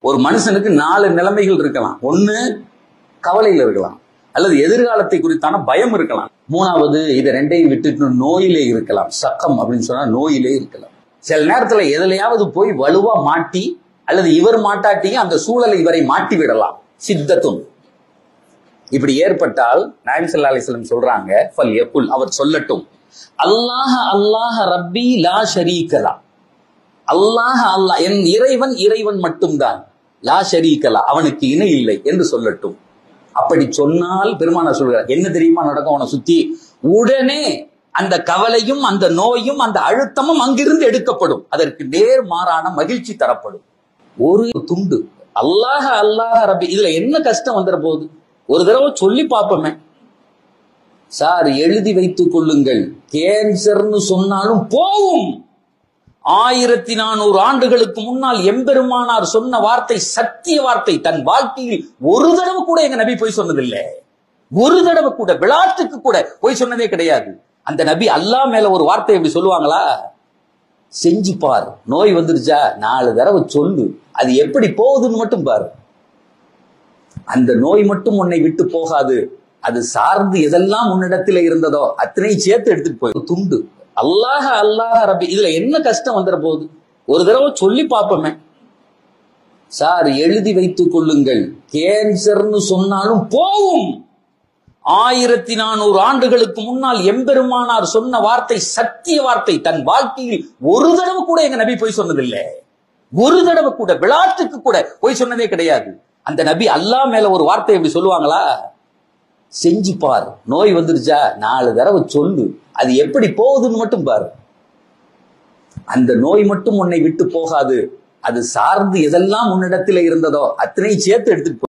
ஒரு மனுஷனுக்கு 4 நிலைமைகள் இருக்கலாம். ஒண்ணு கவலையில் இருக்கலாம், அல்லது எதிர்காலத்தை குறித்தான பயம் இருக்கலாம். 3வது இதை 2ஐயும் விட்டுட்டு நோயிலே இருக்கலாம். சக்கம் அப்படின்னு சொன்னா நோயிலே இருக்கலாம். சில நேரத்துல எதுலையாவது போய் வலுவா மாட்டி, அல்லது இவர் மாட்டாட்டியும் அந்த சூழலை இவரை மாட்டி விடலாம். சித்தத்துன். இப்படி ஏற்பட்டால் நாயகம் ஸல்லல்லாஹு அலைஹி வஸல்லம் சொல்றாங்க, ஃபல் யகுல், அவர் சொல்லட்டும், அல்லாஹ் அல்லாஹ் ரப்பி லா ஷரீக லா. அல்லாஹ் அல்லாஹ், என் இறைவன் இறைவன் மட்டும்தான். லா ஷரீக லா, அவனுக்கு இணை இல்லை என்று சொல்லட்டும். அப்படி சொன்னால் பெருமானார் சொல்கிறார், என்ன தெரியுமா நடக்கும் அவனை சுத்தி? உடனே அந்த கவலையும் அந்த நோயும் அந்த அழுத்தமும் அங்கிருந்து எடுக்கப்படும். அதற்கு நேர்மாறான மகிழ்ச்சி தரப்படும். ஒரு துண்டு அல்லாஹ் அல்லாஹ் ரப்பி, இதுல என்ன கஷ்டம் வந்துட போகுது? ஒரு தடவை சொல்லி பார்ப்போமே. சார் எழுதி வைத்துக் கொள்ளுங்கள், கேன்சர்னு சொன்னாலும் போகும். 1400 ஆண்டுகளுக்கு முன்னால் எம்பெருமானார் சொன்ன வார்த்தை சத்திய வார்த்தை. தன் வாழ்க்கையில் ஒரு தடவை கூட எங்க நபி போய் சொன்னதில்லை. ஒரு தடவை கூட, விளையாட்டுக்கு கூட போய் சொன்னதே கிடையாது. அந்த நபி அல்லாஹ் மேல ஒரு வார்த்தை எப்படி சொல்லுவாங்களா? செஞ்சு பார், நோய் வந்துருச்சா 4 தடவை சொல்லு, அது எப்படி போகுதுன்னு மட்டும் பாரு. அந்த நோய் மட்டும் உன்னை விட்டு போகாது, அது சார்ந்து எதெல்லாம் உன்னிடத்துல இருந்ததோ அத்தனை சேர்த்து எடுத்துட்டு போய். துண்டு அல்லாஹ் அல்லாஹ் ரப்பி, இதுல என்ன கஷ்டம் வந்துட போகுது? ஒரு தடவை சொல்லி பார்ப்போமே. சார் எழுதி வைத்துக் கொள்ளுங்கள், கேன்சர்னு சொன்னாலும் போகும். 1400 ஆண்டுகளுக்கு முன்னால் எம்பெருமானார் சொன்ன வார்த்தை சத்திய வார்த்தை. தன் வாழ்க்கையில் ஒரு தடவை கூட எங்க நபி போய் சொன்னதில்லை. ஒரு தடவை கூட, விளையாட்டுக்கு கூட போய் சொன்னதே கிடையாது. அந்த நபி அல்லாஹ் மேல ஒரு வார்த்தை எப்படி சொல்லுவாங்களா? செஞ்சு பார், நோய் வந்துருச்சா 4 தடவை சொல்லு, அது எப்படி போகுதுன்னு மட்டும் பாரு. அந்த நோய் மட்டும் உன்னை விட்டு போகாது, அது சார்ந்து எதெல்லாம் உன்னிடத்துல இருந்ததோ அத்தனை சேர்த்து எடுத்துட்டு